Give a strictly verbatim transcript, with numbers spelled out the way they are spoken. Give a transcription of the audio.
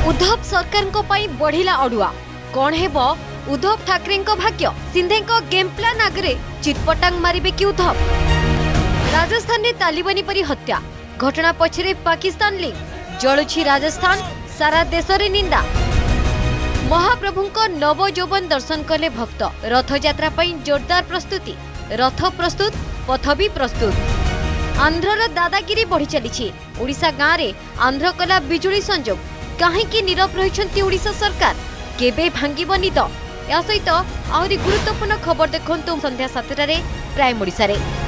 उद्धव सरकार को पाई बढ़िला अड़ुआ कौन हेब उद्धव ठाकरे भाग्य सिंधे गेम प्लान आगे चितपटांग मारिबे कि उद्धव। राजस्थान में तालिबानी परी हत्या घटना पछरे पाकिस्तान लिंक जलुछि राजस्थान सारा देश रे निंदा। महाप्रभु नव यौवन दर्शन कले भक्त रथयात्रा पई जोरदार प्रस्तुति रथ प्रस्तुत पथ भी प्रस्तुत। आंध्रर दादागिरी बढ़ी चली ओडिशा गाँव में आंध्र कला बिजुली संजोग कहीं नीरव रही ओडिशा सरकार केबे भांगिब निद या सहित आहरी गुरुत्वपूर्ण खबर देखंतु संध्या सातटारे प्राइम ओडिशा रे।